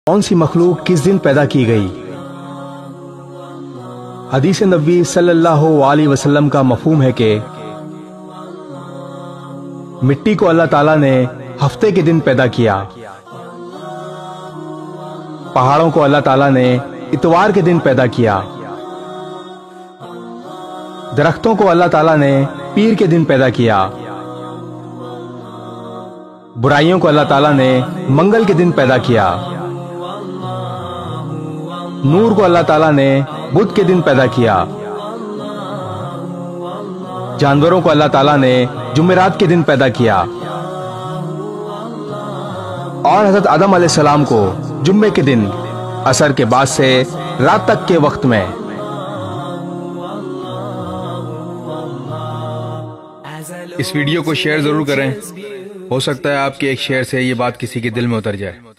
कौन सी मखलूक किस दिन पैदा की गई। हदीस नबी सल्लल्लाहु अलैहि वसल्लम का मफहूम है कि मिट्टी को अल्लाह ताला ने हफ्ते के दिन पैदा किया, पहाड़ों को अल्लाह ताला ने इतवार के दिन पैदा किया, दरख्तों को अल्लाह ताला ने पीर के दिन पैदा किया, बुराइयों को अल्लाह ताला ने मंगल के दिन पैदा किया, नूर को अल्लाह ताला ने बुध के दिन पैदा किया, जानवरों को अल्लाह ताला ने जुमेरात के दिन पैदा किया और हजरत आदम अलैहिस्सलाम को जुम्मे के दिन असर के बाद से रात तक के वक्त में। इस वीडियो को शेयर जरूर करें, हो सकता है आपके एक शेयर से ये बात किसी के दिल में उतर जाए।